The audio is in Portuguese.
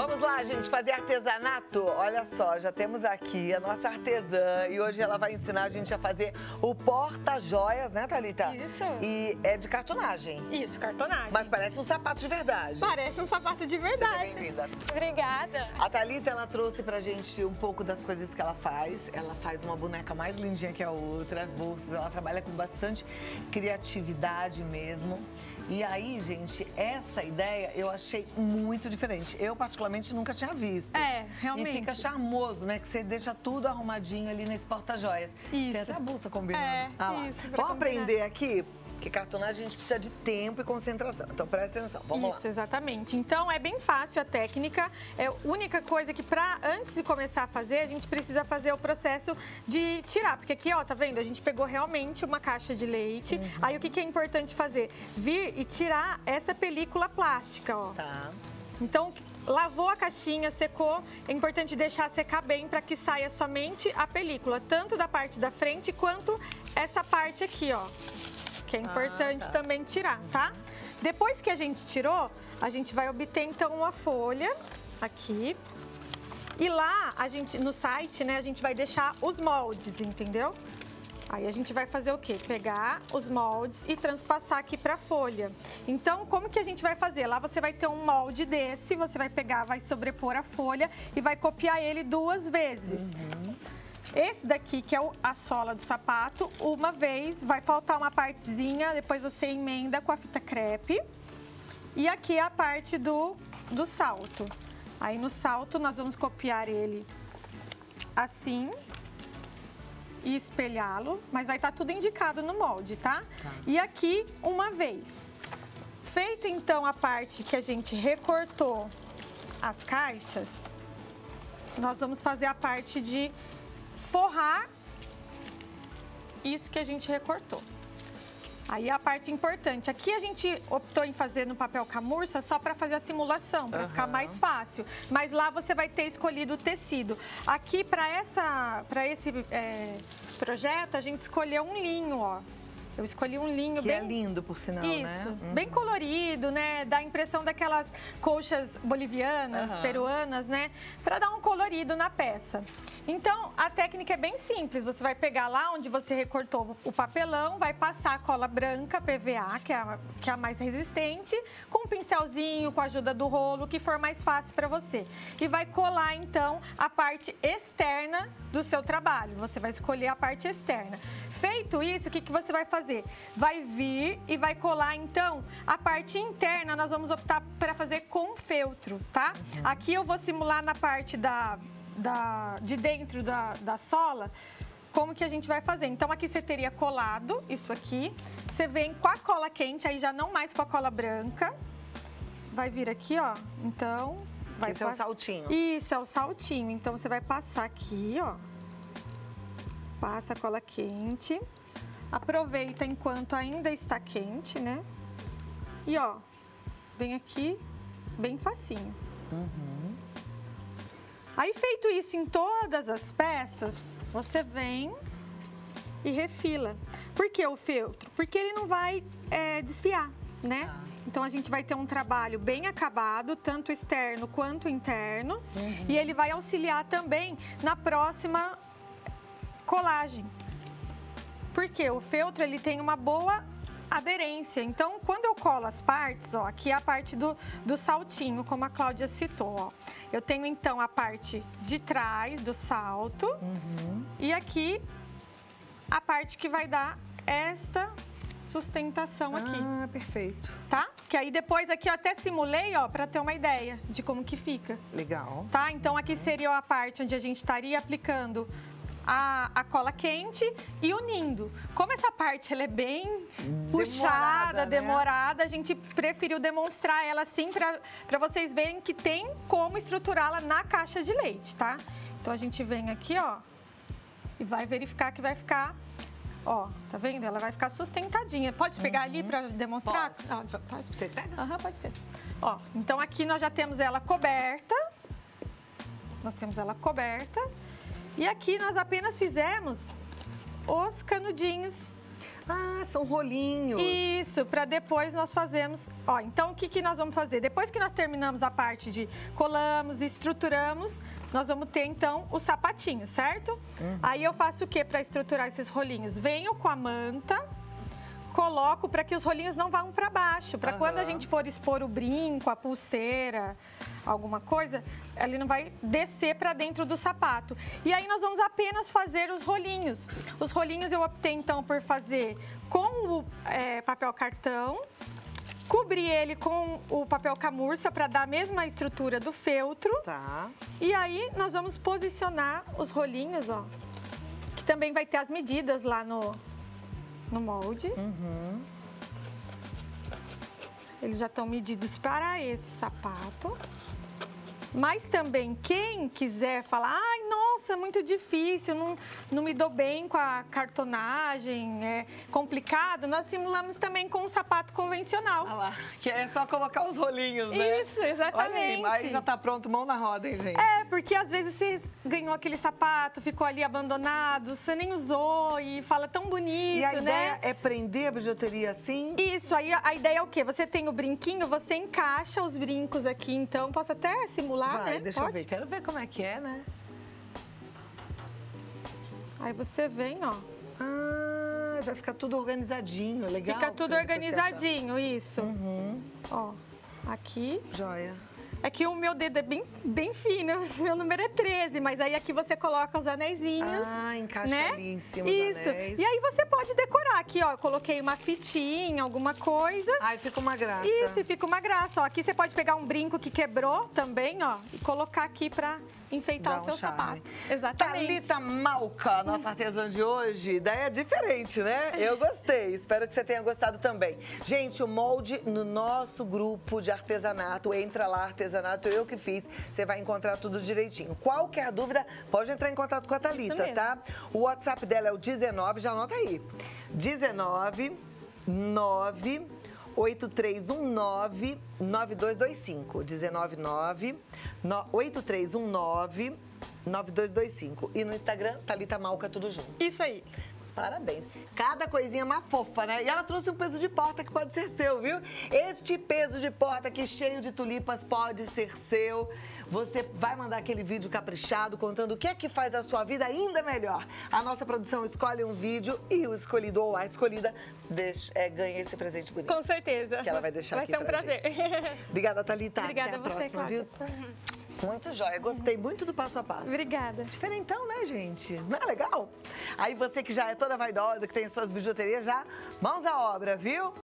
Vamos lá, gente, fazer artesanato? Olha só, já temos aqui a nossa artesã e hoje ela vai ensinar a gente a fazer o porta-joias, né, Thalita? Isso. E é de cartonagem. Isso, cartonagem. Mas parece um sapato de verdade. Parece um sapato de verdade. Seja bem-vinda. Obrigada. A Thalita, ela trouxe pra gente um pouco das coisas que ela faz. Ela faz uma boneca mais lindinha que a outra, as bolsas. Ela trabalha com bastante criatividade mesmo. E aí, gente, essa ideia eu achei muito diferente. Eu, particularmente, nunca tinha visto. É, realmente. E fica charmoso, né? Que você deixa tudo arrumadinho ali nesse porta-joias. Isso. Tem até a bolsa combinando. É, lá. isso, pra Vamos combinar. aprender aqui? Porque cartonagem a gente precisa de tempo e concentração. Então, presta atenção. Vamos Isso, lá. exatamente. Então, é bem fácil a técnica. É a única coisa que, antes de começar a fazer, a gente precisa fazer o processo de tirar. Porque aqui, ó, tá vendo? A gente pegou realmente uma caixa de leite. Aí, o que é importante fazer? Vir e tirar essa película plástica, ó. Tá. Então, lavou a caixinha, secou, é importante deixar secar bem para que saia somente a película, tanto da parte da frente quanto essa parte aqui, ó. Que é importante também tirar, tá? Depois que a gente tirou, a gente vai obter então uma folha aqui. E lá, no site, né, a gente vai deixar os moldes, entendeu? Aí a gente vai fazer o quê? Pegar os moldes e transpassar aqui para a folha. Então, como que a gente vai fazer? Lá você vai ter um molde desse, você vai pegar, vai sobrepor a folha e vai copiar ele 2 vezes. Esse daqui, que é a sola do sapato, uma vez, vai faltar uma partezinha, depois você emenda com a fita crepe. E aqui é a parte do salto. Aí no salto nós vamos copiar ele assim e espelhá-lo, mas vai estar tudo indicado no molde, tá? E aqui uma vez. Feito então a parte que a gente recortou as caixas, nós vamos fazer a parte de forrar isso que a gente recortou. Aí a parte importante. Aqui a gente optou em fazer no papel camurça só para fazer a simulação, para ficar mais fácil. Mas lá você vai ter escolhido o tecido. Aqui para esse projeto a gente escolheu um linho, ó. Eu escolhi um linho Que bem... é lindo, por sinal, Isso, né? bem colorido, né? Dá a impressão daquelas colchas bolivianas, peruanas, né? Para dar um colorido na peça. Então, a técnica é bem simples. Você vai pegar lá onde você recortou o papelão, vai passar a cola branca, PVA, que é a mais resistente, com um pincelzinho, com a ajuda do rolo, que for mais fácil para você. E vai colar, então, a parte externa do seu trabalho. Você vai escolher a parte externa. Feito isso, o que você vai fazer? Vai vir e vai colar, então, a parte interna. Nós vamos optar para fazer com feltro, tá? Aqui eu vou simular na parte de dentro da sola, como que a gente vai fazer. Então, aqui você teria colado isso aqui. Você vem com a cola quente, aí já não mais com a cola branca. Vai vir aqui, ó. Então, vai... Esse é o saltinho. Isso, é o saltinho. Então, você vai passar aqui, ó. Passa a cola quente. Aproveita enquanto ainda está quente, né? E, ó, vem aqui bem facinho. Aí, feito isso em todas as peças, você vem e refila. Por que o feltro? Porque ele não vai desfiar, né? Então, a gente vai ter um trabalho bem acabado, tanto externo quanto interno. E ele vai auxiliar também na próxima colagem. Porque o feltro, ele tem uma boa aderência. Então, quando eu colo as partes, ó, aqui é a parte do saltinho, como a Cláudia citou, ó. Eu tenho, então, a parte de trás do salto e aqui a parte que vai dar esta sustentação aqui. Ah, perfeito. Tá? Que aí depois aqui eu até simulei, ó, para ter uma ideia de como que fica. Legal. Tá? Então, aqui seria a parte onde a gente estaria aplicando a cola quente e unindo. Como essa parte ela é bem puxada, demorada, a gente preferiu demonstrar ela assim para vocês verem que tem como estruturá-la na caixa de leite, tá? Então a gente vem aqui, ó, e vai verificar que vai ficar, ó, tá vendo? Ela vai ficar sustentadinha. Pode pegar ali para demonstrar? Posso. Pode. Você pega? Aham, pode ser. Ó, então aqui nós já temos ela coberta. Nós temos ela coberta. E aqui nós apenas fizemos os canudinhos Ah, são rolinhos. Isso, para depois nós fazermos... Ó, então o que nós vamos fazer? Depois que nós terminamos a parte de colamos e estruturamos, nós vamos ter então o sapatinho, certo? Aí eu faço o que para estruturar esses rolinhos? Venho com a manta, coloco para que os rolinhos não vão para baixo, para quando a gente for expor o brinco, a pulseira, alguma coisa, ele não vai descer para dentro do sapato. E aí nós vamos apenas fazer os rolinhos. Os rolinhos eu optei então por fazer com o papel cartão, cobri ele com o papel camurça para dar a mesma estrutura do feltro. Tá. E aí nós vamos posicionar os rolinhos, ó, que também vai ter as medidas lá no molde. Eles já estão medidos para esse sapato. Mas também, quem quiser falar, ai, nossa, é muito difícil, não me dou bem com a cartonagem, é complicado, nós simulamos também com um sapato convencional. Olha lá, que é só colocar os rolinhos, né? Isso, exatamente. Olha aí já tá pronto, mão na roda, hein, gente? É, porque às vezes você ganhou aquele sapato, ficou ali abandonado, você nem usou e fala tão bonito, E a né? ideia é prender a bijuteria assim? Isso, aí a ideia é o quê? Você tem o brinquinho, você encaixa os brincos aqui, então posso até simular, Vai, né? deixa eu ver. Quero ver como é que é, né? Aí você vem, ó. Ah, vai ficar tudo organizadinho, legal. Fica tudo Pedro, você acha? organizadinho, isso. Ó, aqui. Joia. É que o meu dedo é bem fino, meu número é 13, mas aí aqui você coloca os anéisinhos. Ah, encaixa né? ali em cima os Isso. anéis. E aí você pode decorar aqui, ó. Eu coloquei uma fitinha, alguma coisa. Ai, fica uma graça. Isso, e fica uma graça. Ó, aqui você pode pegar um brinco que quebrou também, ó, e colocar aqui pra enfeitar Dá o seu charme. sapato. Exatamente. Thalita Malca, nossa artesã de hoje. Ideia diferente, né? Eu gostei. Espero que você tenha gostado também. Gente, o molde no nosso grupo de artesanato. Entra lá, artesanato, eu que fiz. Você vai encontrar tudo direitinho. Qualquer dúvida, pode entrar em contato com a Thalita, tá? O WhatsApp dela é o 19, já anota aí. 19 9 8319 9225. 199 8319 9225. E no Instagram, Thalita Malca, tudo junto. Isso aí. Parabéns. Cada coisinha é uma fofa, né? E ela trouxe um peso de porta que pode ser seu, viu? Este peso de porta aqui, cheio de tulipas, pode ser seu. Você vai mandar aquele vídeo caprichado, contando o que é que faz a sua vida ainda melhor. A nossa produção escolhe um vídeo e o escolhido ou a escolhida ganha esse presente bonito. Com certeza. Que ela vai deixar aqui ser um pra prazer. Obrigada, Thalita. Obrigada Até a a você, próxima, Cláudia. viu? Muito jóia. Gostei muito do passo a passo. Obrigada. Diferentão, né, gente? Não é legal? Aí você que já é toda vaidosa, que tem suas bijuterias já, mãos à obra, viu?